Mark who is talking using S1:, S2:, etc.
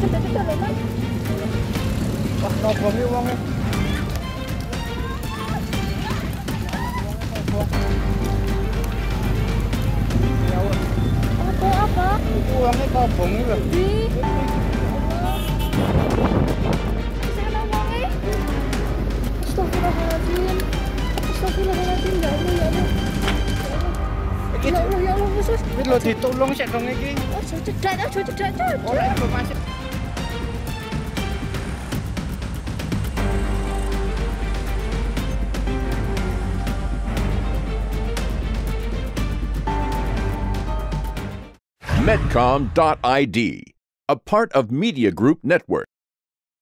S1: cedak-cedak lho, Mas.
S2: Wah, nobongi wonge.
S1: Apa?
S2: Wonge kobongi lho.
S1: Di. Sana wonge. Astagfirullahaladzim. Astagfirullahaladzim, ya Allah, ya Allah.
S2: Iki
S1: Ya Allah, ya Allah, Sus.
S2: iki lho ditulung sik dong iki.
S1: Aja cedak.
S2: Ora informasi.
S3: Medcom.id, a part of Media Group Network.